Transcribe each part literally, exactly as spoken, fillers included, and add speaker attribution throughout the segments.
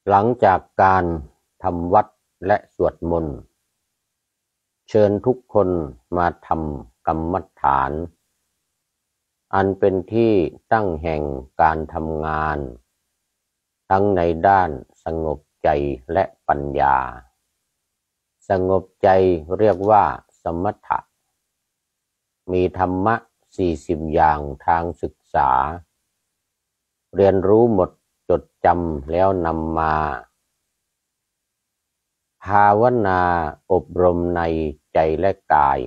Speaker 1: หลังจากการทำวัดและสวดมนต์เชิญทุกคนมาทำกรรมฐานอันเป็นที่ตั้งแห่งการทำงานทั้งในด้านสงบใจและปัญญาสงบใจเรียกว่าสมถะมีธรรมะสี่สิบอย่างทางศึกษาเรียนรู้หมดจดจำแล้วนำมาภาวนาอบรมในใจและกาย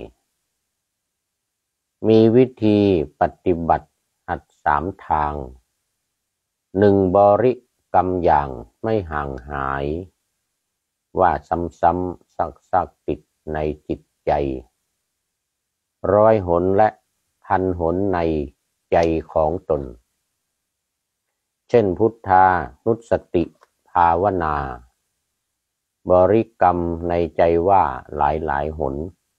Speaker 1: มีวิธีปฏิบัติหัดสามทางหนึ่งบริกรรมอย่างไม่ห่างหายว่าซ้ำๆซักๆติดในจิตใจร้อยหนและพันหนในใจของตนเช่นพุทธานุสติภาวนาบริกรรมในใจว่าหลายหลายหน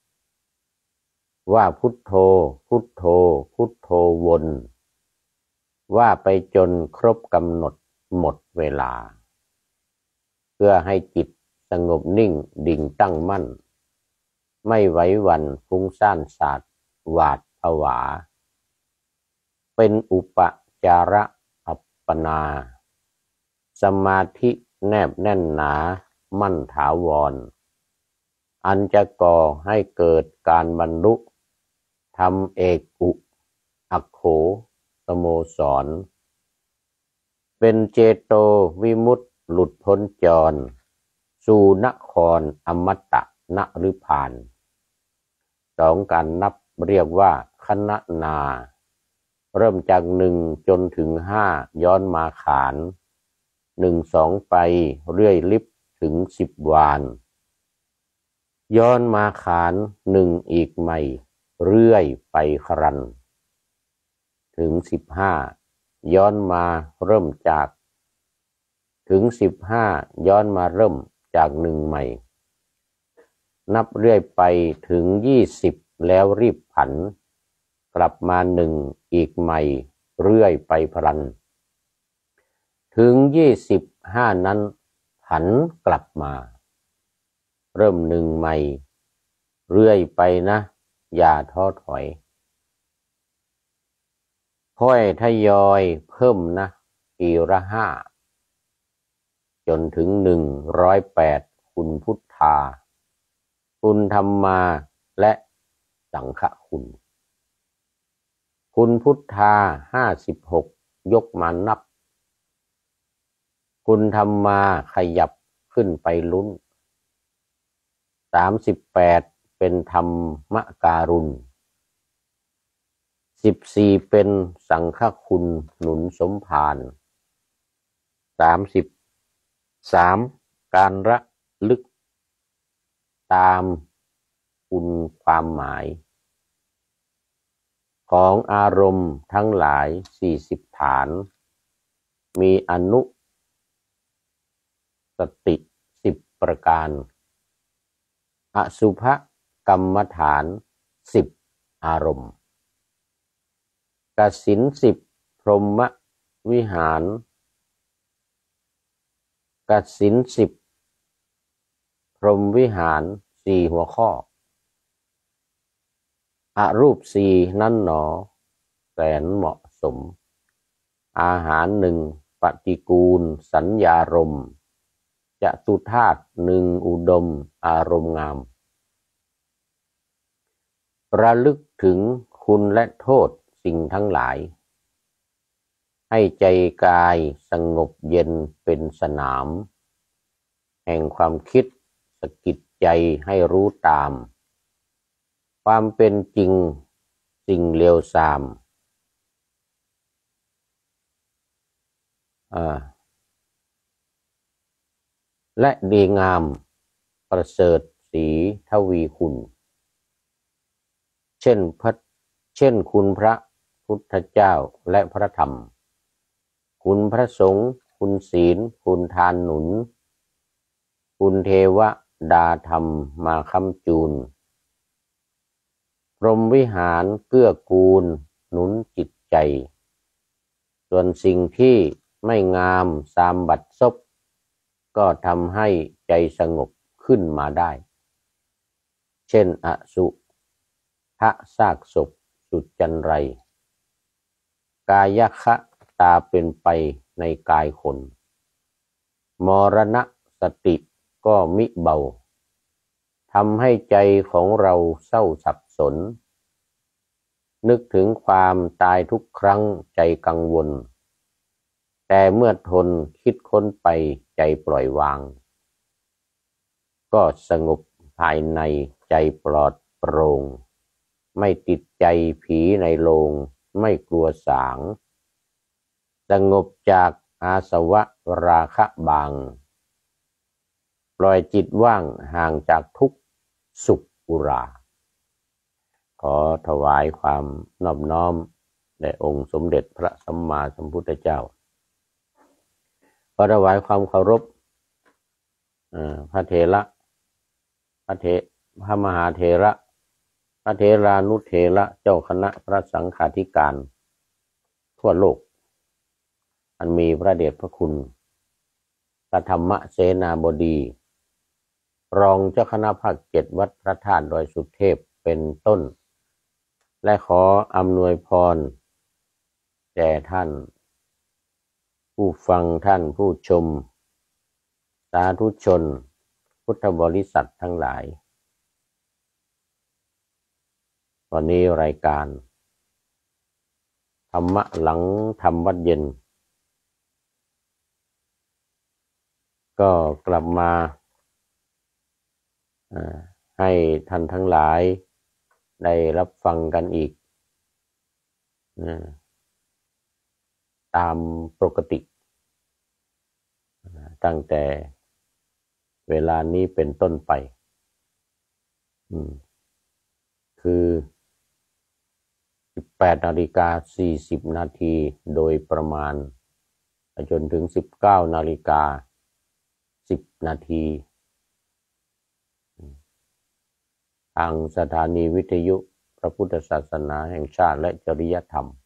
Speaker 1: ว่าพุทโธพุทโธพุทโธวนว่าไปจนครบกำหนดหมดเวลาเพื่อให้จิตสงบนิ่งดิ่งตั้งมั่นไม่ไหวหวั่นฟุ้งซ่านสาดหวาดผวาเป็นอุปจาระอัปปนาสมาธิแนบแน่นหนามั่นถาวรอันจะก่อให้เกิดการบรรลุธรรมเอกอุอัคโขสโมสรเป็นเจโตวิมุตติหลุดพ้นจรสู่นครอมตะนฤพานสองการนับเรียกว่าคณนาเริ่มจากหนึ่งจนถึงห้าย้อนมาขานหนึ่งสองไปเรื่อยลิบถึงสิบวานย้อนมาขานหนึ่งอีกใหม่เรื่อยไปครันถึงสิบห้าย้อนมาเริ่มจากถึงสิบห้าย้อนมาเริ่มจากหนึ่งใหม่นับเรื่อยไปถึงยี่สิบแล้วรีบผันกลับมาหนึ่งอีกใหม่เรื่อยไปพลันถึงยี่สิบห้านั้นผันกลับมาเริ่มหนึ่งใหม่เรื่อยไปนะอย่าท้อถอยค่อยทยอยเพิ่มนะปีละห้าจนถึงหนึ่งร้อยแปดคุณพุทธาคุณธรรมาและสังฆคุณคุณพุทธาห้าสิบหกยกมานับคุณธรรมาขยับขึ้นไปลุ้นสามสิบแปดเป็นธรรมการุณสิบสี่เป็นสังฆคุณหนุนสมภารสามสิบสามการระลึกตามคุณความหมายของอารมณ์ทั้งหลายสี่สิบฐานมีอนุสติสิบประการอสุภกรรมฐานสิบอารมณ์กสิณสิบพรหมวิหารกสิณสิบพรหมวิหารสี่หัวข้ออรูปสี่นั้นหนอแสนเหมาะสมอาหารหนึ่งปฏิกูลสัญญารมณ์จตุธาตุหนึ่งอุดมอารมณ์งามระลึกถึงคุณและโทษสิ่งทั้งหลายให้ใจกายสงบเย็นเป็นสนามแห่งความคิดสะกิดใจให้รู้ตามความเป็นจริงสิ่งเลวทรามและดีงามประเสริฐศรีทวีคุณเช่นพระเช่นคุณพระพุทธเจ้าและพระธรรมคุณพระสงฆ์คุณศีลคุณทานหนุนคุณเทวดาธรรมมาค้ำจูนพรหมวิหารเกื้อกูลหนุนจิตใจส่วนสิ่งที่ไม่งามสามบัดซบก็ทำให้ใจสงบขึ้นมาได้เช่นอสุภะซากศพสุจจันไรกายคะตาเป็นไปในกายคนมรณะสติก็มิเบาทำให้ใจของเราเศร้าสับสนนึกถึงความตายทุกครั้งใจกังวลแต่เมื่อทนคิดค้นไปใจปล่อยวางก็สงบภายในใจปลอดโปร่งไม่ติดใจผีในโลงไม่กลัวสางสงบจากอาสวะราคะบางปล่อยจิตว่างห่างจากทุกข์สุขอุราขอถวายความนอบน้อมแด่องค์สมเด็จพระสัมมาสัมพุทธเจ้าขอถวายความเคารพพระเถระพระเถพระมหาเถระพระเถรานุเถระเจ้าคณะพระสังฆาธิการทั่วโลกอันมีพระเดชพระคุณพระธรรมเสนาบดีรองเจ้าคณะภาคเจ็ดวัดพระธาตุดอยสุเทพเป็นต้นและขออำนวยพรแด่ท่านผู้ฟังท่านผู้ชมสาธุชนพุทธบริษัททั้งหลายวันนี้รายการธรรมะหลังธรรมวัดเย็นก็กลับมาให้ท่านทั้งหลายได้รับฟังกันอีกตามปกติตั้งแต่เวลานี้เป็นต้นไปคือสิบแปดนาฬิกาสี่สิบนาทีโดยประมาณจนถึงสิบเก้านาฬิกาสิบนาทีทางสถานีวิทยุพระพุทธศาสนาแห่งชาติและจริยธรรม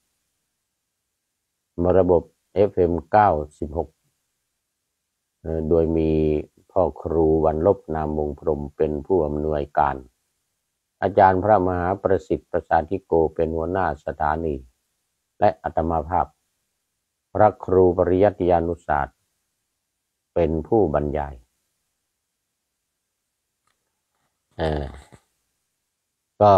Speaker 1: ระบบ เอฟ เอ็ม เก้าสิบหกโดยมีพ่อครูวันลบนามวงพรหมเป็นผู้อำนวยการอาจารย์พระมหาประสิทธิ์ประสาธิโกเป็นหัวหน้าสถานีและอาตมาภาพพระครูปริยัติยานุศาสตร์เป็นผู้บรรยายเอ่อก็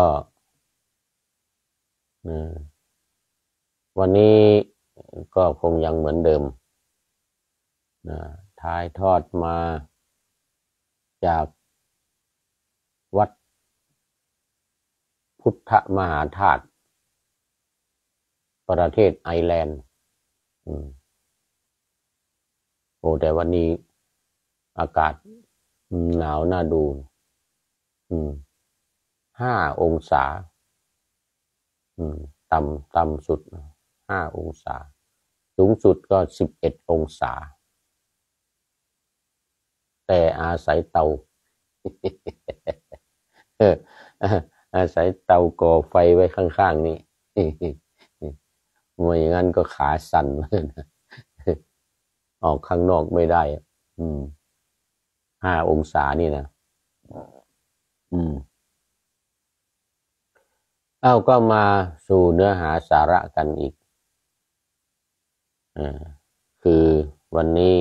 Speaker 1: วันนี้ก็คงยังเหมือนเดิมถ่ายทอดมาจากวัดพุทธมหาธาตุประเทศไอร์แลนด์โอ้แต่วันนี้อากาศหนาวน่าดูห้าองศาต่ำต่ำสุดห้าองศาสูงสุดก็สิบเอ็ดองศาแต่อาศัยเตา อาศัยเตาก่อไฟไว้ข้างๆนี่ไม่อย่างนั้นก็ขาสั่นเลยนะออกข้างนอกไม่ได้อืมห้าองศานี่นะอืมเอ้าก็มาสู่เนื้อหาสาระกันอีกอ่าคือวันนี้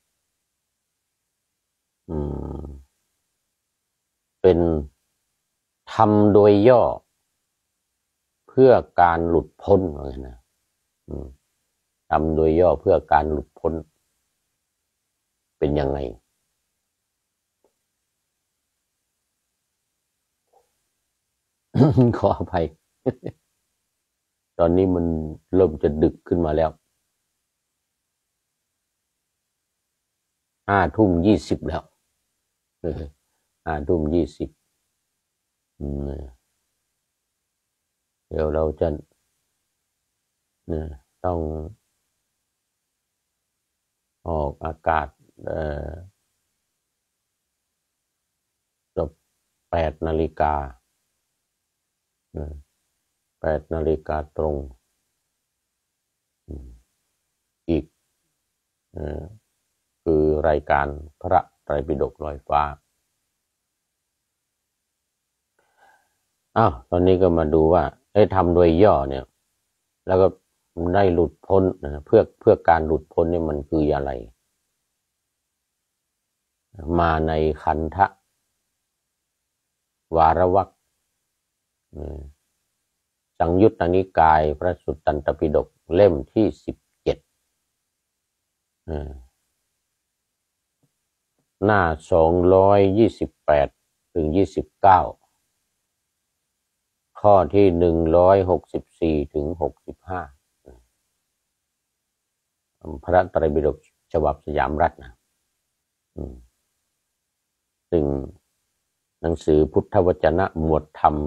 Speaker 1: อืมเป็นทำโดยย่อเพื่อการหลุดพ้นเลยนะทำโดยย่อเพื่อการหลุดพ้นเป็นยังไงขออภัยตอนนี้มันเริ่มจะดึกขึ้นมาแล้วห้าทุ่มยี่สิบแล้วห้าทุ่มยี่สิบเดี๋ยวเราจะต้องออกอากาศเอ่อจบแปดนาฬิกาแปดนาฬิกาตรงอีกคือรายการพระไตรปิฎกลอยฟ้าอ้าวตอนนี้ก็มาดูว่าให้ทำโดยย่อเนี่ยแล้วก็ได้หลุดพ้นนะเพื่อเพื่อการหลุดพ้นเนี่ยมันคืออะไรมาในขันธะวารวรรคสังยุตตนิกายพระสุตตันตปิฎกเล่มที่สิบเจ็ดหน้าสองร้อยยี่สิบแปดถึงยี่สิบเก้าข้อที่หนึ่งร้อยหกสิบสี่ถึงหกสิบห้าพระไตรปิฎกฉบับสยามรัฐนะซึ่งหนังสือพุทธวจนะหมวดธรรม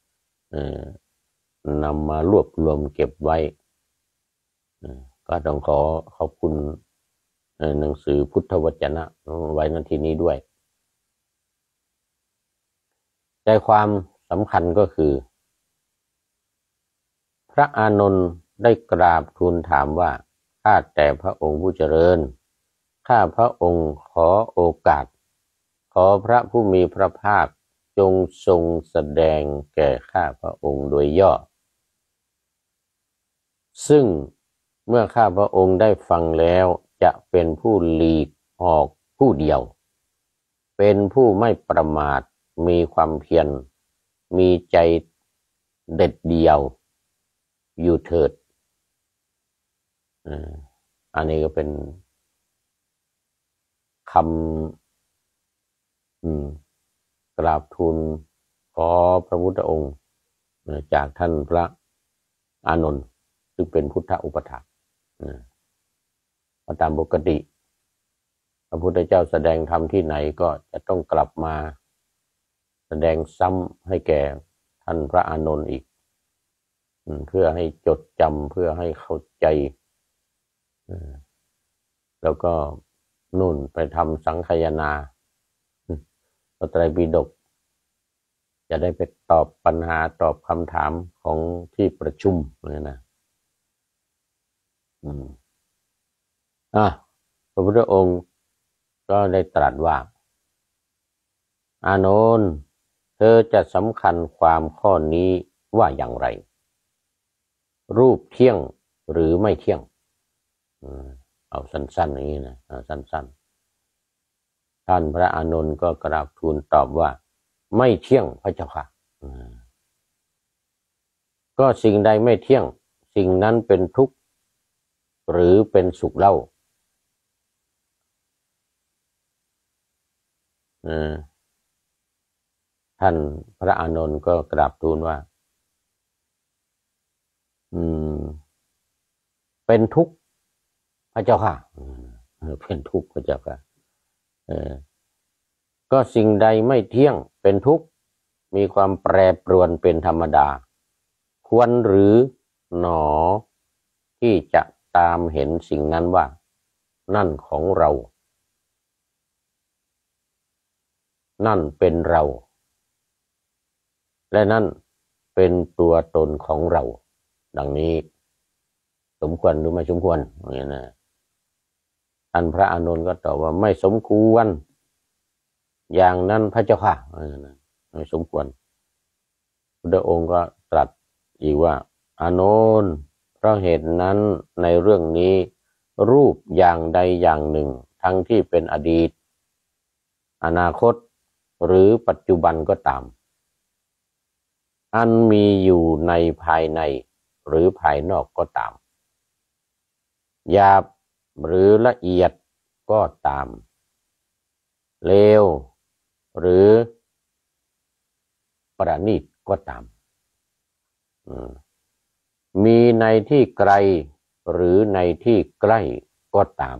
Speaker 1: นำมารวบรวมเก็บไว้ก็ต้องขอขอบคุณหนังสือพุทธวจนะไว้ในที่นี้ด้วยใจความสำคัญก็คือพระอานนท์ได้กราบทูลถามว่าข้าแต่พระองค์ผู้เจริญข้าพระองค์ขอโอกาสขอพระผู้มีพระภาคจงทรงแสดงแก่ข้าพระองค์โดยย่อซึ่งเมื่อข้าพระองค์ได้ฟังแล้วจะเป็นผู้หลีกออกผู้เดียวเป็นผู้ไม่ประมาทมีความเพียรมีใจเด็ดเดี่ยวอยู่เถิดอันนี้ก็เป็นคำกราบทูลขอพระพุทธองค์จากท่านพระอานนท์ซึ่งเป็นพุทธอุปถากตามปกติพระพุทธเจ้าแสดงธรรมที่ไหนก็จะต้องกลับมาแสดงซ้ำให้แก่ท่านพระอานนท์อีกเพื่อให้จดจำเพื่อให้เข้าใจแล้วก็นู่นไปทำสังคายนาพระไตรปิฎกจะได้ไปตอบปัญหาตอบคำถามของที่ประชุมเลยนะอืมอ่ะพระพุทธองค์ก็ได้ตรัสว่าอานนท์เธอจะสำคัญความข้อนี้ว่าอย่างไรรูปเที่ยงหรือไม่เที่ยงเอาสั้นๆอย่างนี้นะเอาสั้นๆท่านพระอานนท์ก็กราบทูลตอบว่าไม่เที่ยงพระเจ้าค่ะก็สิ่งใดไม่เที่ยงสิ่งนั้นเป็นทุกข์หรือเป็นสุขเล่าท่านพระอานนท์ก็กราบทูลว่าอืมเป็นทุกข์พระเจ้าค่ะเป็นทุกข์พระเจ้าค่ะเออก็สิ่งใดไม่เที่ยงเป็นทุกข์มีความแปรปรวนเป็นธรรมดาควรหรือหนอที่จะตามเห็นสิ่งนั้นว่านั่นของเรานั่นเป็นเราและนั่นเป็นตัวตนของเราดังนี้สมควรหรือไม่สมควรอย่างนี้นะท่านพระอานนท์ก็ตอบว่าไม่สมควรอย่างนั้นพระเจ้าค่ะไม่สมควรพระองค์ก็ตรัสอีกว่าอานนท์เพราะเหตุนั้นในเรื่องนี้รูปอย่างใดอย่างหนึ่งทั้งที่เป็นอดีตอนาคตหรือปัจจุบันก็ตามอันมีอยู่ในภายในหรือภายนอกก็ตามหยาบหรือละเอียดก็ตามเลวหรือประณีตก็ตามมีในที่ไกลหรือในที่ใกล้ก็ตาม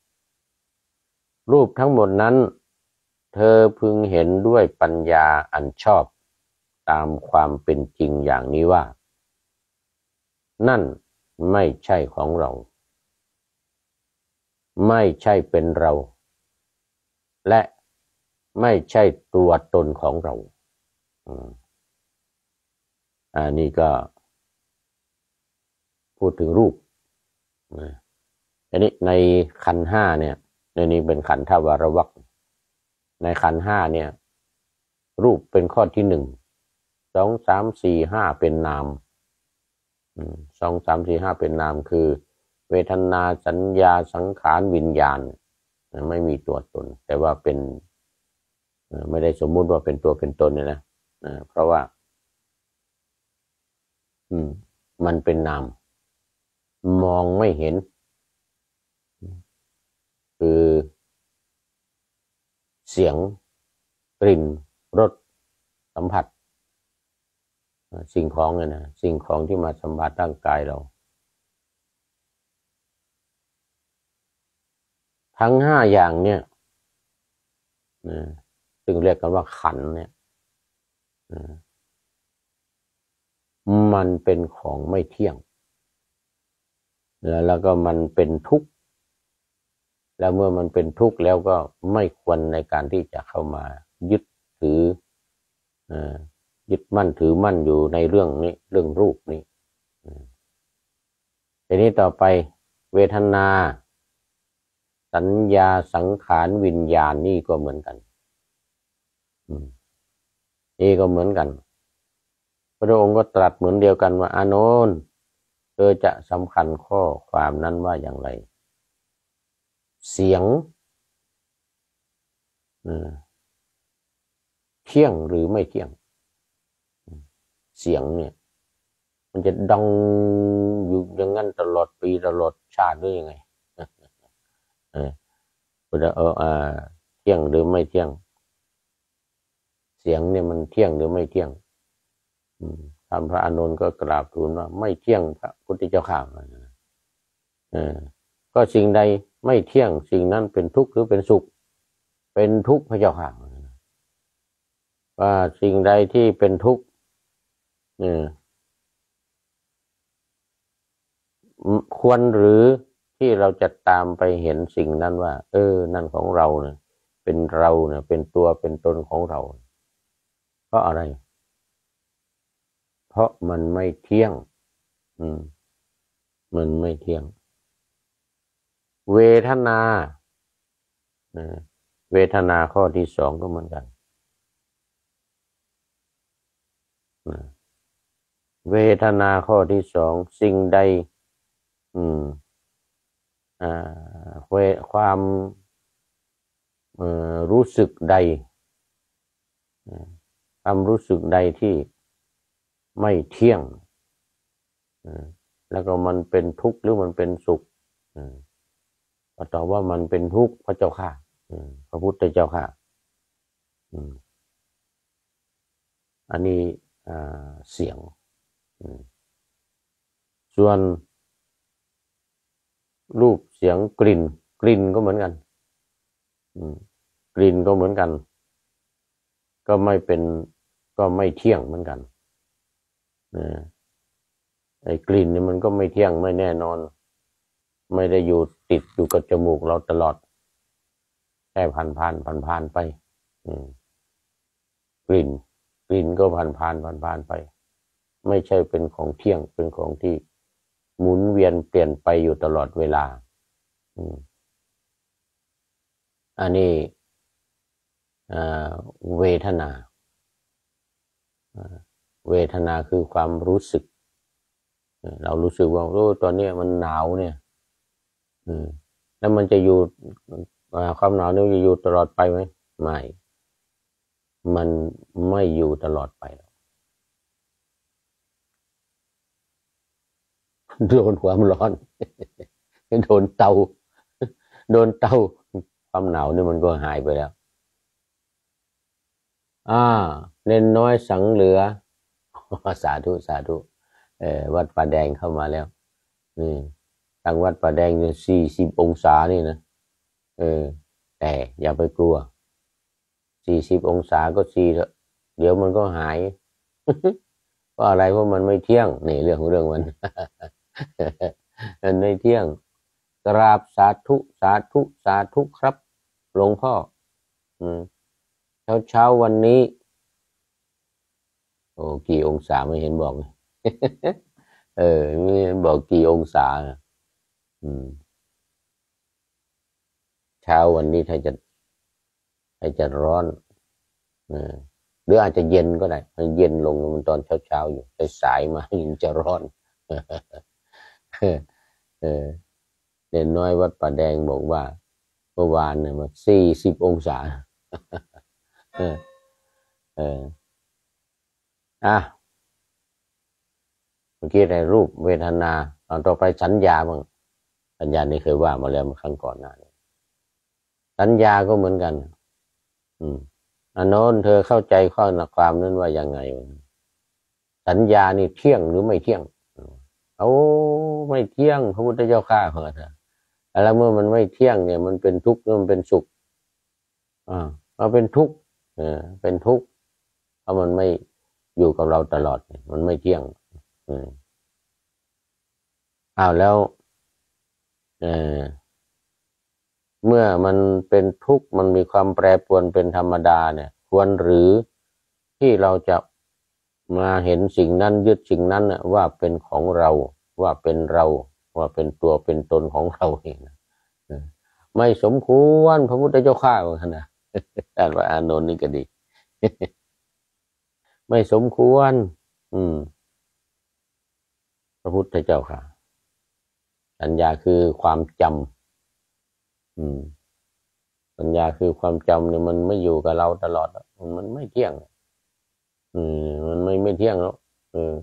Speaker 1: รูปทั้งหมดนั้นเธอพึงเห็นด้วยปัญญาอันชอบตามความเป็นจริงอย่างนี้ว่านั่นไม่ใช่ของเราไม่ใช่เป็นเราและไม่ใช่ตัวตนของเราอันนี้ก็พูดถึงรูปอันนี้ในขันธ์ห้าเนี่ยในนี้เป็นขันธวารวรรคในขันธ์ห้าเนี่ยรูปเป็นข้อที่หนึ่งสองสามสี่ห้าเป็นนามสองสามสี่ห้าเป็นนามคือเวทนาสัญญาสังขารวิญญาณไม่มีตัวตนแต่ว่าเป็นไม่ได้สมมุติว่าเป็นตัวเป็นตนเนี่ยนะเพราะว่าอืมมันเป็นนามมองไม่เห็นคือเสียงกลิ่นรสสัมผัสสิ่งของเนี่ยนะสิ่งของที่มาสัมผัสร่างกายเราทั้งห้าอย่างเนี่ยซึ่งเรียกกันว่าขันธ์เนี่ยมันเป็นของไม่เที่ยงแล้วก็มันเป็นทุกข์แล้วเมื่อมันเป็นทุกข์แล้วก็ไม่ควรในการที่จะเข้ามายึดถือยึดมั่นถือมั่นอยู่ในเรื่องนี้เรื่องรูปนี้ทีนี้ต่อไปเวทนาสัญญาสังขารวิญญาณนี่ก็เหมือนกันนี่ก็เหมือนกันพระองค์ก็ตรัสเหมือนเดียวกันว่าอานนท์เธอจะสำคัญข้อความนั้นว่าอย่างไรเสียงเที่ยงหรือไม่เที่ยงเสียงเนี่ยมันจะดังอยู่อย่างนั้นตลอดปีตลอดชาติหรือยังไงเออเออเออเที่ยงหรือไม่เที่ยงเสียงเนี่ยมันเที่ยงหรือไม่เที่ยงท่านพระอานนท์ก็กราบทูลว่าไม่เที่ยงพระพุทธเจ้าข้าเออก็สิ่งใดไม่เที่ยงสิ่งนั้นเป็นทุกข์หรือเป็นสุขเป็นทุกข์พระเจ้าข้าว่าสิ่งใดที่เป็นทุกข์เนี่ยควรหรือที่เราจะตามไปเห็นสิ่งนั้นว่าเออนั่นของเราเนี่ยเป็นเราเนี่ยเป็นตัวเป็นตนของเราเพราะอะไรเพราะมันไม่เที่ยงอืมมันไม่เที่ยงเวทนาเวทนาข้อที่สองก็เหมือนกันเวทนาข้อที่สองสิ่งใดอืมอ่าความเอ่อรู้สึกใดความรู้สึกใดที่ไม่เที่ยงแล้วก็มันเป็นทุกข์หรือมันเป็นสุขก็ตอบว่ามันเป็นทุกข์พระเจ้าค่ะพระพุทธเจ้าค่ะอันนี้เสียงส่วนรูปเสียงกลิ่นกลิ่นก็เหมือนกันกลิ่นก็เหมือนกันก็ไม่เป็นก็ไม่เที่ยงเหมือนกันไอ้กลิ่นนี่มันก็ไม่เที่ยงไม่แน่นอนไม่ได้อยู่ติดอยู่กับจมูกเราตลอดแค่ผ่านผ่านผ่านผ่านไปกลิ่นกลิ่นก็ผ่านผ่านผ่านผ่านไปไม่ใช่เป็นของเที่ยงเป็นของที่หมุนเวียนเปลี่ยนไปอยู่ตลอดเวลาอันนี้เวทนาเวทนาคือความรู้สึกเรารู้สึกว่าโอ้ตอนนี้มันหนาวเนี่ยแล้วมันจะอยู่ความหนาวนี้จะอยู่ตลอดไปไหมไม่มันไม่อยู่ตลอดไปโดนความร้อนโดนเตาโดนเตาความหนาวนี่มันก็หายไปแล้วอ่าเน้นน้อยสังเหลือสาธุสาธุเออวัดป่าแดงเข้ามาแล้วนี่ทางวัดป่าแดงเนี่ยสี่สิบองศานี่นะเออแต่อย่าไปกลัวสี่สิบองศาก็สี่เถอะเดี๋ยวมันก็หายเพราะอะไรเพราะมันไม่เที่ยงนี่เรื่องของเรื่องมันมันไม่เที่ยงกราบสาธุสาธุสาธุครับหลวงพ่ออืมเช้าเช้าวันนี้โอ้กี่องศาไม่เห็นบอกเออไม่เห็นบอกกี่องศาอืมเช้าวันนี้ถ้าจะถ้าจะร้อนหรืออาจจะเย็นก็ได้เย็นลงมันตอนเช้าๆอยู่สายๆมามันจะร้อนเออเด่นน้อยวัดป่าแดงบอกว่าเมื่อวานเนี่ยมันสี่สิบองศาเออเอออ่ะเมื่อกี้ในรูปเวทนาตอนต่อไปสัญญาบ้างสัญญานี่เคยว่ามาแล้วเมื่อครั้งก่อนหน้านี้สัญญาก็เหมือนกันอืมอันโน้นเธอเข้าใจข้อความนั้นว่ายังไงสัญญานี่เที่ยงหรือไม่เที่ยงเอาไม่เที่ยงพระพุทธเจ้าข้าของเธอแล้วเมื่อมันไม่เที่ยงเนี่ยมันเป็นทุกข์มันเป็นสุขอ่ามันเป็นทุกข์เออเป็นทุกข์เพราะมันไม่อยู่กับเราตลอดมันไม่เที่ยงอืมอ้าวแล้วเออเมื่อมันเป็นทุกข์มันมีความแปรปรวนเป็นธรรมดาเนี่ยควรหรือที่เราจะมาเห็นสิ่งนั้นยึดสิ่งนั้นว่าเป็นของเราว่าเป็นเราว่าเป็นตัวเป็นตนของเราเองไม่สมควรพระพุทธเจ้าข้าว่านะอ่านว่าอานนท์นี่ก็ดีไม่สมควรอืมพระพุทธเจ้าค่ะสัญญาคือความจำอืมสัญญาคือความจำเนี่ยมันไม่อยู่กับเราตลอดมันไม่เที่ยงอืมมันไม่ไม่เที่ยงแล้วเออ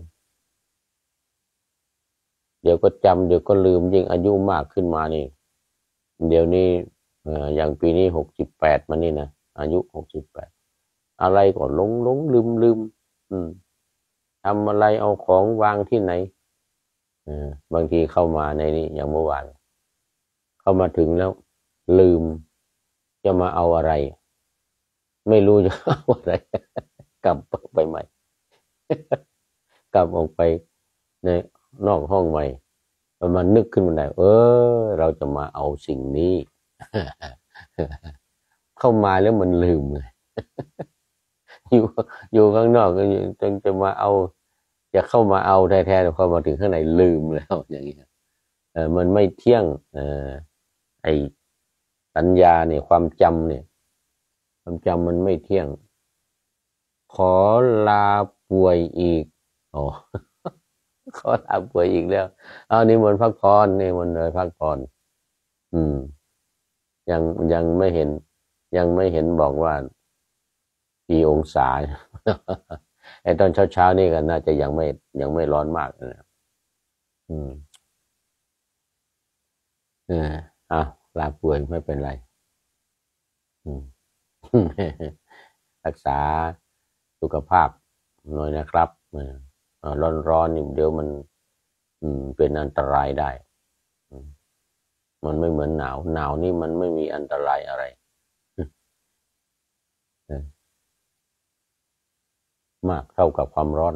Speaker 1: เดี๋ยวก็จำเดี๋ยวก็ลืมยิ่งอายุมากขึ้นมานี่เดี๋ยวนี้เอออย่างปีนี้หกสิบแปดมานี่นะอายุหกสิบแปดอะไรก็หลงหลงลืมลืมอืมทำอะไรเอาของวางที่ไหนเออบางทีเข้ามาในนี้อย่างเมื่อวานเข้ามาถึงแล้วลืมจะมาเอาอะไรไม่รู้จะเอาอะไรกลับไปใหม่กลับออกไปในนอกห้องใหม่มันนึกขึ้นมาได้เออเราจะมาเอาสิ่งนี้เข้ามาแล้วมันลืมเลยอยู่อยู่ข้างนอกก็ยังจะมาเอาจะเข้ามาเอาแท้ๆแต่พอมาถึงข้างในลืมแล้วอย่างเงี้ยเออมันไม่เที่ยงเออไอสัญญาเนี่ยความจำเนี่ยความจำมันไม่เที่ยงขอลาป่วยอีกโอ้ขอลาป่วยอีกแล้วเอานี่มันพักผ่อนนี่มันเลยพักผ่อนอืมยังยังไม่เห็นยังไม่เห็นบอกว่ากี่องศาไอ้ตอนเช้าๆนี่ก็น่าจะยังไม่ยังไม่ร้อนมากนะอืมเอออ่ะลาป่วยไม่เป็นไรอืมรักษาสุขภาพหน่อยนะครับร้อนร้อนนี่เดี๋ยวมันอืมเป็นอันตรายได้มันไม่เหมือนหนาวหนาวนี่มันไม่มีอันตรายอะไรมากเท่ากับความร้อน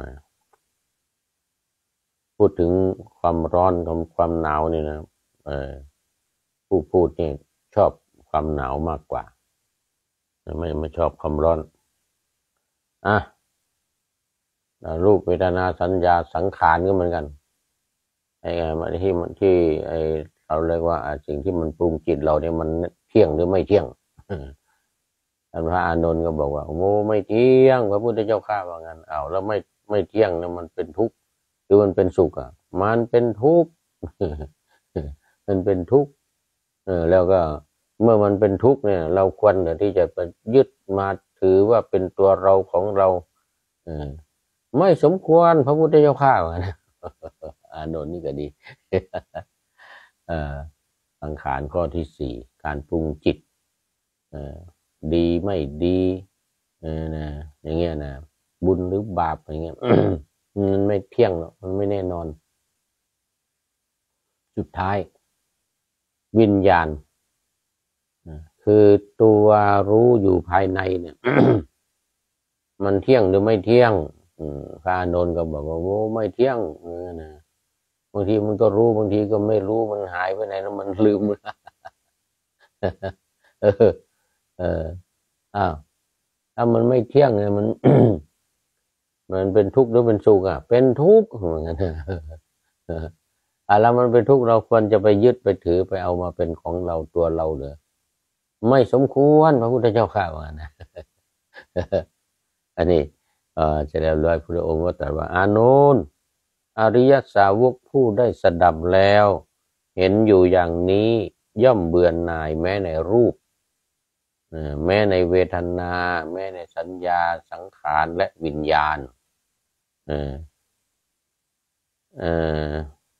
Speaker 1: พูดถึงความร้อนกับความหนาวนี่นะเออผู้พูดนี่ชอบความหนาวมากกว่าไม่ไม่ชอบความร้อนอ่ะรูปเวทนาสัญญาสังขารก็เหมือนกันไอ้ที่มันที่ไอ้เราเรียกว่าสิ่งที่มันปรุงจิตเราเนี่ยมันเที่ยงหรือไม่เที่ยงท่านพระอานนท์ก็บอกว่าโอ้ไม่เที่ยงพระพุทธเจ้าข้าว่างั้นเอาแล้วไม่ไม่เที่ยงเนี่ยมันเป็นทุกข์หรือมันเป็นสุขอ่ะมันเป็นทุกข์มันเป็นทุกข์เออแล้วก็เมื่อมันเป็นทุกข์เนี่ยเราควรที่จะไปยึดมาถือว่าเป็นตัวเราของเราเออไม่สมควรพระพุทธเจ้าข้าว่านะอานนท์นี่ก็ดีเออสังขารข้อที่สี่การปรุงจิตเออดีไม่ดีเออนะอย่างเงี้ยนะบุญหรือบาปอย่างเงี้ย มันไม่เที่ยงหรอกมันไม่แน่นอนสุดท้ายวิญญาณคือตัวรู้อยู่ภายในเนี่ย มันเที่ยงหรือไม่เที่ยงพระอานนท์ก็บอกว่าโอ้ไม่เที่ยงเออนะบางทีมันก็รู้บางทีก็ไม่รู้มันหายไปไหนแล้วมันลืมเออเอออ้าวถ้ามันไม่เที่ยงเนี่ยมัน มันเป็นทุกข์หรือเป็นสุขอ่ะเป็นทุกข์เหมือนกันอ่ะแล้วมันเป็นทุกข์เราควรจะไปยึดไปถือไปเอามาเป็นของเราตัวเราเหรอไม่สมควรพระพุทธเจ้าข้าว่านะ อันนี้เอ่อจะแล้วร้อยพระองค์ก็ตรัสว่าอานุนอริยสาวกผู้ได้สดับแล้ว เห็นอยู่อย่างนี้ย่อมเบื่อหน่ายแม้ในรูปแม้ในเวทนาแม้ในสัญญาสังขารและวิญญาณเออเออ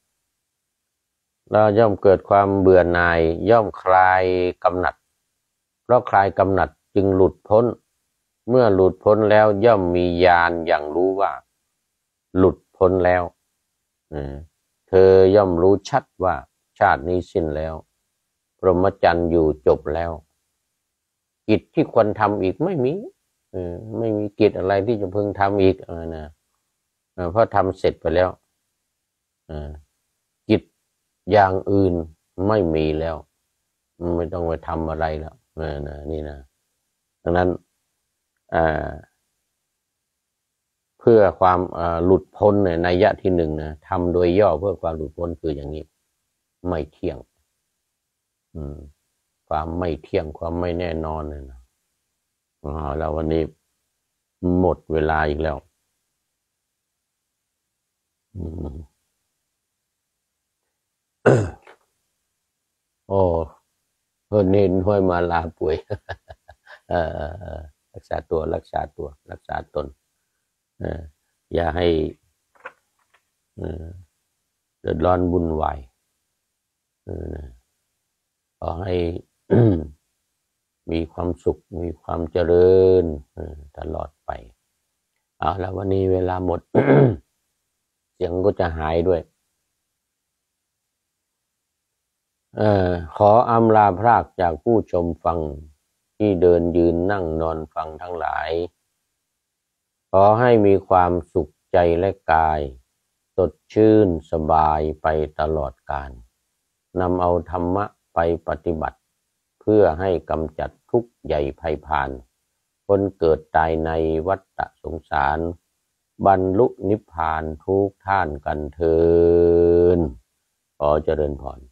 Speaker 1: เราย่อมเกิดความเบื่อหน่ายย่อมคลายกำหนัดเพราะคลายกำหนัดจึงหลุดพ้นเมื่อหลุดพ้นแล้วย่อมมีญาณอย่างรู้ว่าหลุดพ้นแล้วเธอย่อมรู้ชัดว่าชาตินี้สิ้นแล้วพรหมจรรย์อยู่จบแล้วกิจที่ควรทำอีกไม่มีไม่มีกิจอะไรที่จะพึงทำอีกนะเพราะทำเสร็จไปแล้วกิจอย่างอื่นไม่มีแล้วไม่ต้องไปทำอะไรแล้วนะนี่นะดังนั้นเพื่อความหลุดพ้นในนัยยะที่หนึ่งนะทำโดยย่อเพื่อความหลุดพ้นคืออย่างนี้ไม่เที่ยงความไม่เที่ยงความไม่แน่นอนเลยนะอ๋อแล้ววันนี้หมดเวลาอีกแล้วโอ้เพิ่นนี่ห้วยมาลาป่วยเออรักษาตัวรักษาตัวรักษาตนเอออย่าให้เออเดือดร้อนวุ่นวายเออขอให้ มีความสุขมีความเจริญตลอดไปเอาแล้ววันนี้เวลาหมด เสียงก็จะหายด้วยเอ่อขออำลาพรากจากผู้ชมฟังที่เดินยืนนั่งนอนฟังทั้งหลายขอให้มีความสุขใจและกายสดชื่นสบายไปตลอดกาลนำเอาธรรมะไปปฏิบัติเพื่อให้กำจัดทุกข์ใหญ่ภัยพานคนเกิดตายในวัฏสงสารบรรลุนิพพานทุกท่านกันเถิดขอเจริญพร